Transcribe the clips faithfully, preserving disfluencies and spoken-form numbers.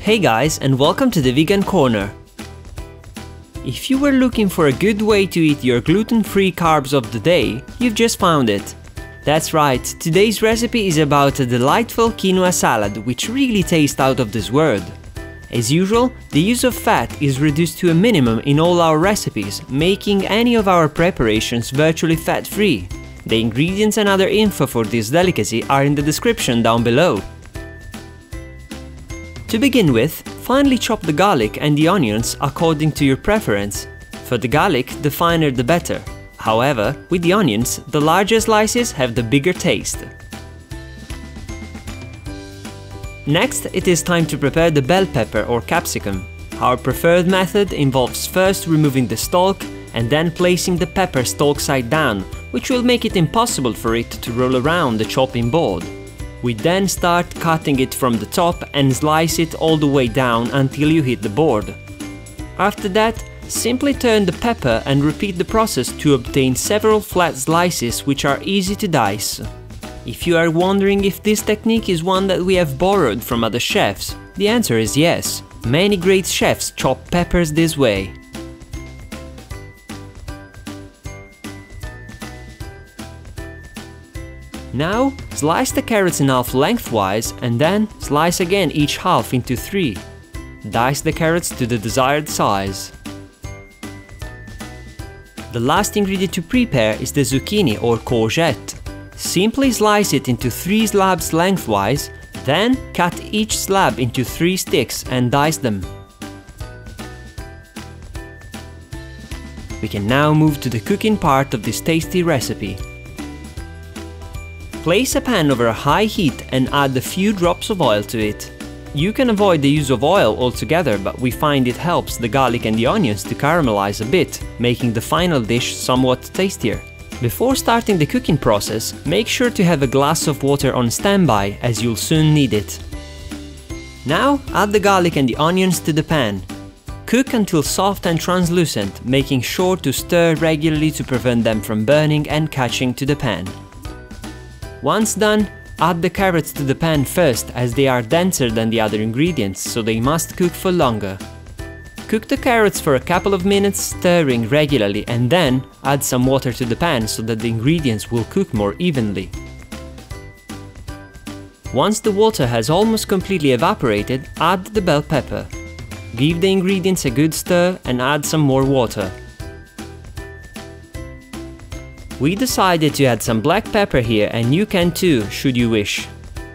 Hey guys, and welcome to the Vegan Corner. If you were looking for a good way to eat your gluten-free carbs of the day, you've just found it. That's right, today's recipe is about a delightful quinoa salad which really tastes out of this world. As usual, the use of fat is reduced to a minimum in all our recipes, making any of our preparations virtually fat-free. The ingredients and other info for this delicacy are in the description down below. To begin with, finely chop the garlic and the onions according to your preference. For the garlic, the finer the better. However, with the onions, the larger slices have the bigger taste. Next, it is time to prepare the bell pepper or capsicum. Our preferred method involves first removing the stalk and then placing the pepper stalk side down, which will make it impossible for it to roll around the chopping board. We then start cutting it from the top and slice it all the way down until you hit the board. After that, simply turn the pepper and repeat the process to obtain several flat slices which are easy to dice. If you are wondering if this technique is one that we have borrowed from other chefs, the answer is yes. Many great chefs chop peppers this way. Now, slice the carrots in half lengthwise and then slice again each half into three. Dice the carrots to the desired size. The last ingredient to prepare is the zucchini or courgette. Simply slice it into three slabs lengthwise, then cut each slab into three sticks and dice them. We can now move to the cooking part of this tasty recipe. Place a pan over a high heat and add a few drops of oil to it. You can avoid the use of oil altogether, but we find it helps the garlic and the onions to caramelize a bit, making the final dish somewhat tastier. Before starting the cooking process, make sure to have a glass of water on standby, as you'll soon need it. Now add the garlic and the onions to the pan. Cook until soft and translucent, making sure to stir regularly to prevent them from burning and catching to the pan. Once done, add the carrots to the pan first, as they are denser than the other ingredients, so they must cook for longer. Cook the carrots for a couple of minutes, stirring regularly, and then add some water to the pan so that the ingredients will cook more evenly. Once the water has almost completely evaporated, add the bell pepper. Give the ingredients a good stir and add some more water. We decided to add some black pepper here, and you can too, should you wish.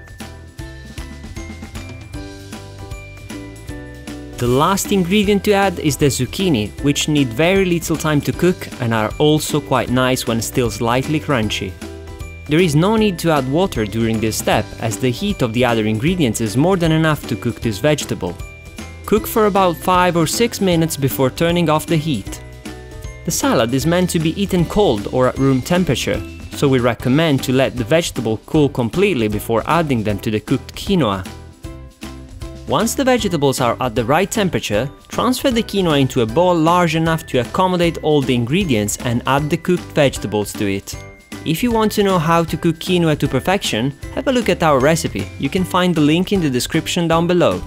The last ingredient to add is the zucchini, which need very little time to cook and are also quite nice when still slightly crunchy. There is no need to add water during this step, as the heat of the other ingredients is more than enough to cook this vegetable. Cook for about five or six minutes before turning off the heat. The salad is meant to be eaten cold or at room temperature, so we recommend to let the vegetable cool completely before adding them to the cooked quinoa. Once the vegetables are at the right temperature, transfer the quinoa into a bowl large enough to accommodate all the ingredients and add the cooked vegetables to it. If you want to know how to cook quinoa to perfection, have a look at our recipe. You can find the link in the description down below.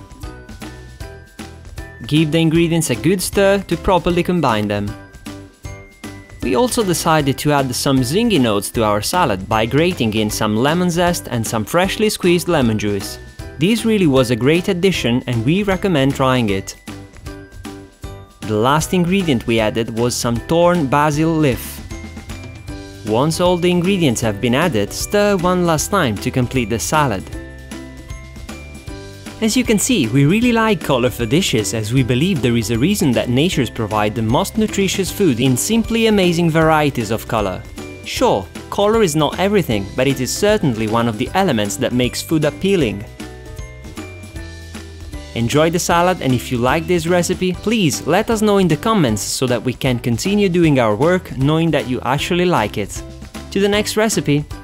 Give the ingredients a good stir to properly combine them. We also decided to add some zingy notes to our salad by grating in some lemon zest and some freshly squeezed lemon juice. This really was a great addition and we recommend trying it. The last ingredient we added was some torn basil leaf. Once all the ingredients have been added, stir one last time to complete the salad. As you can see, we really like colorful dishes, as we believe there is a reason that natures provide the most nutritious food in simply amazing varieties of color. Sure, color is not everything, but it is certainly one of the elements that makes food appealing. Enjoy the salad, and if you like this recipe, please let us know in the comments so that we can continue doing our work knowing that you actually like it. To the next recipe!